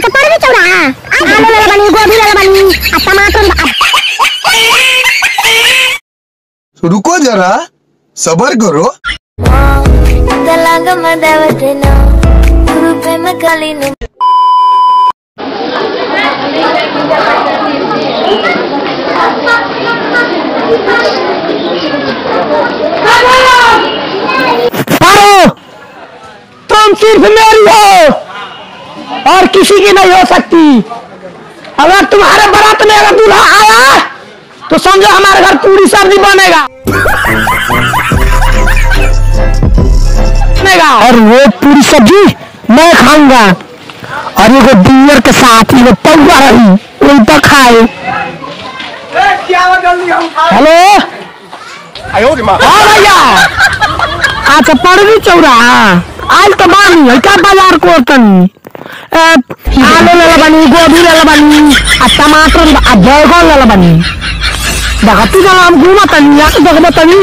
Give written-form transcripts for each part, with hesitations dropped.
तो पर भी चौड़ा आलू ले बनी गोभी ले बनी टमाटर रुको जरा सबर करो। तुम सिर्फ मेरी हो और किसी की नहीं हो सकती। अगर तुम्हारे बारात में अगर दूल्हा आया तो समझो हमारे घर पूरी सब्जी बनेगा और वो पूरी सब्जी मैं खाऊंगा और ये डिनर के साथ ही वो पौवा रही उल्टा खाए। हेलो हाँ भैया अच्छा पड़वी चौरा आज तो बानी है क्या बाजार को तनी आलू ले बनी गोभी ले बनी टमाटर बैगन ले बनी बहती जला हम घूमा तनी या देखबो तनी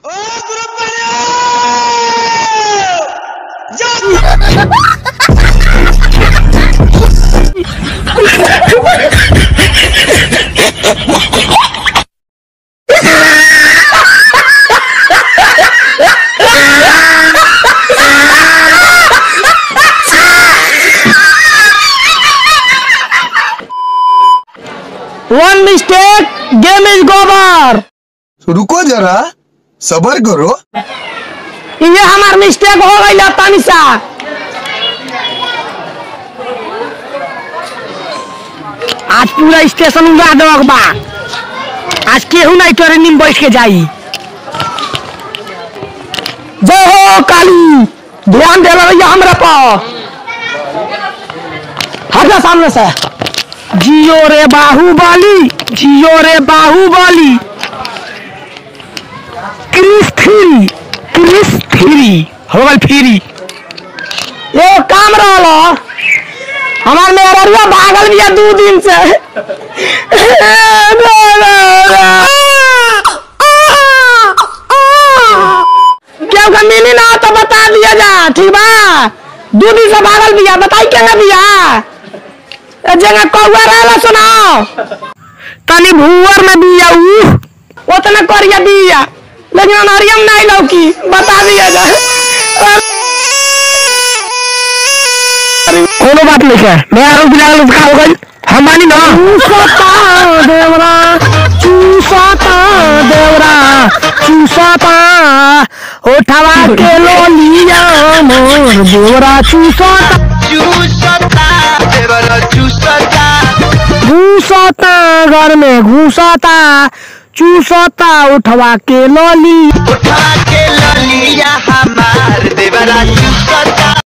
One mistake, game is over. रुको जरा सबर करो। ये हमार मिस्टेक हो गई तानिशा। आज पूरा स्टेशन उड़ा देवक बा। आज केहू नहीं ट्रेन में बैठ के जाई। जय हो काली ध्यान दे रहा हमरा पर। हट जा सामने से। जियो रे बाहुबली जियो रे बाहुबली क्रिस थ्री हो गई फ्री। ये काम रहा हमार मेहरिया भागल भी 2 दिन से। क्या मिली ना तो बता दिया जा ठीक बा। 2 दिन से भागल भी बताई क्या भैया जगह कौआ रहला सुनाओ तनी भूवर में बिया उतना करिया बिया लेकिन अनहरियम नहीं लौकी बता दिया जा। कोनो बात नहीं है मैं आरो बिलाल का हो गई हम मानी ना चूसाता उठावा के लोलिया मोर देवरा चूसाता घूसता घर में घूसता चूसता उठवा के लोली हमार देवरा चूसता।